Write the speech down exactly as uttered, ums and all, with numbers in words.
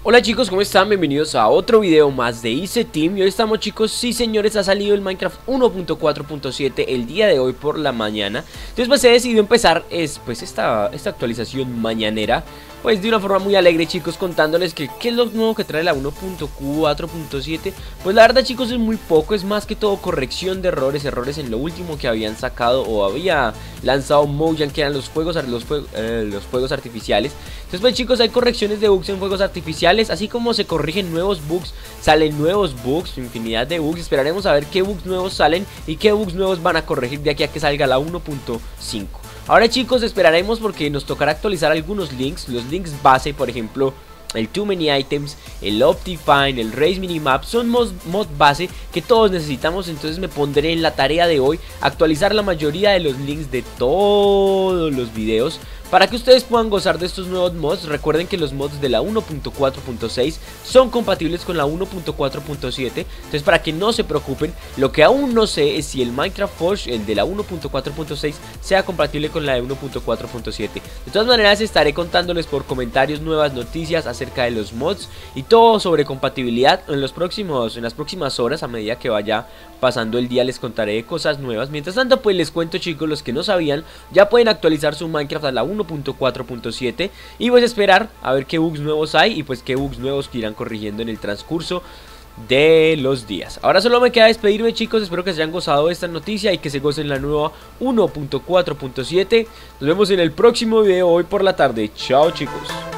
Hola chicos, ¿cómo están? Bienvenidos a otro video más de IceTeam. Y hoy estamos, chicos, sí señores, ha salido el Minecraft uno punto cuatro punto siete el día de hoy por la mañana. Entonces pues he decidido empezar es, pues esta, esta actualización mañanera, pues de una forma muy alegre, chicos, contándoles que qué es lo nuevo que trae la uno punto cuatro punto siete. Pues la verdad, chicos, es muy poco, es más que todo corrección de errores, errores en lo último que habían sacado o había lanzado Mojang, que eran los fuegos, los, fuegos, eh, los fuegos artificiales. Entonces pues, chicos, hay correcciones de bugs en fuegos artificiales, así como se corrigen nuevos bugs, salen nuevos bugs, infinidad de bugs. Esperaremos a ver qué bugs nuevos salen y qué bugs nuevos van a corregir de aquí a que salga la uno punto cinco. Ahora, chicos, esperaremos porque nos tocará actualizar algunos links, los links base, por ejemplo el Too Many Items, el Optifine, el Race Minimap, son mod, mod base que todos necesitamos. Entonces me pondré en la tarea de hoy actualizar la mayoría de los links de todos los videos para que ustedes puedan gozar de estos nuevos mods. Recuerden que los mods de la uno punto cuatro punto seis son compatibles con la uno punto cuatro punto siete. Entonces, para que no se preocupen, lo que aún no sé es si el Minecraft Forge, el de la uno punto cuatro punto seis, sea compatible con la de uno punto cuatro punto siete. De todas maneras, estaré contándoles por comentarios nuevas noticias acerca de los mods y todo sobre compatibilidad en los próximos, en las próximas horas. A medida que vaya pasando el día les contaré cosas nuevas. Mientras tanto, pues les cuento, chicos, los que no sabían, ya pueden actualizar su Minecraft a la uno punto cuatro punto siete y pues esperar a ver qué bugs nuevos hay y pues qué bugs nuevos que irán corrigiendo en el transcurso de los días. Ahora solo me queda despedirme, chicos. Espero que se hayan gozado de esta noticia y que se gocen la nueva uno punto cuatro punto siete. Nos vemos en el próximo video hoy por la tarde. Chao, chicos.